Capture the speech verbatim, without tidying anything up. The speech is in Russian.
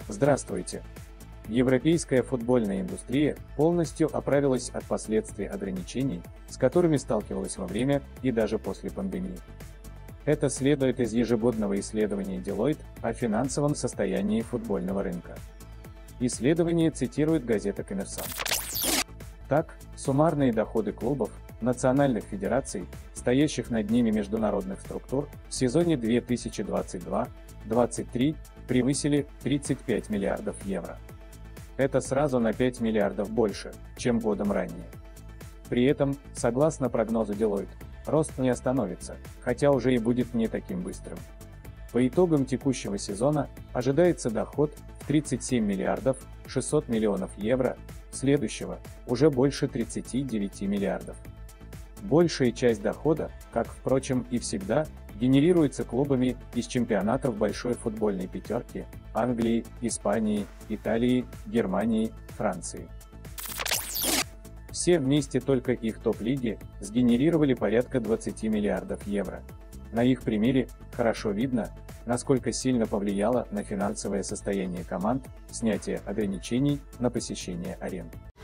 Здравствуйте! Европейская футбольная индустрия полностью оправилась от последствий ограничений, с которыми сталкивалась во время и даже после пандемии. Это следует из ежегодного исследования Deloitte о финансовом состоянии футбольного рынка. Исследование цитирует газета «Коммерсант». Так, суммарные доходы клубов, национальных федераций, стоящих над ними международных структур, в сезоне две тысячи двадцать два — двадцать три превысили тридцать пять миллиардов евро. Это сразу на пять миллиардов больше, чем годом ранее. При этом, согласно прогнозу Deloitte, рост не остановится, хотя уже и будет не таким быстрым. По итогам текущего сезона ожидается доход в тридцать семь миллиардов шестьсот миллионов евро, следующего – уже больше тридцати девяти миллиардов. Большая часть дохода, как, впрочем, и всегда, генерируется клубами из чемпионатов большой футбольной пятерки – Англии, Испании, Италии, Германии, Франции. Все вместе только их топ-лиги сгенерировали порядка двадцати миллиардов евро. На их примере хорошо видно, насколько сильно повлияло на финансовое состояние команд снятие ограничений на посещение арен.